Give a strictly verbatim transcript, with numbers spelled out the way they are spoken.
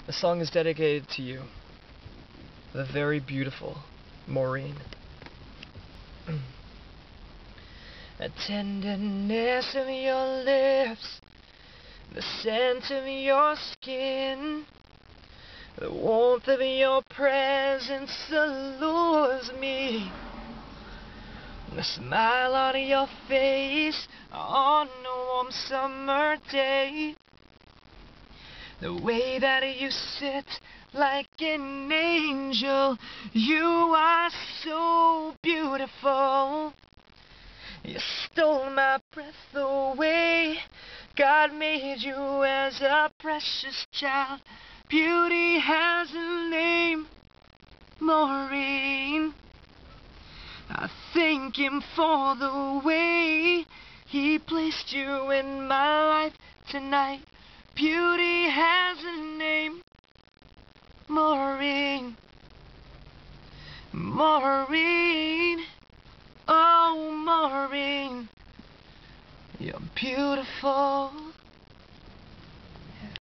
The song is dedicated to you, the very beautiful Maureen. The tenderness of your lips, the scent of your skin, the warmth of your presence allures me. The smile on your face on a warm summer day, the way that you sit like an angel, you are so beautiful. You stole my breath away. God made you as a precious child. Beauty has a name, Maureen. I thank him for the way he placed you in my life tonight. Beauty has a name, Maureen. Maureen, oh Maureen, you're beautiful.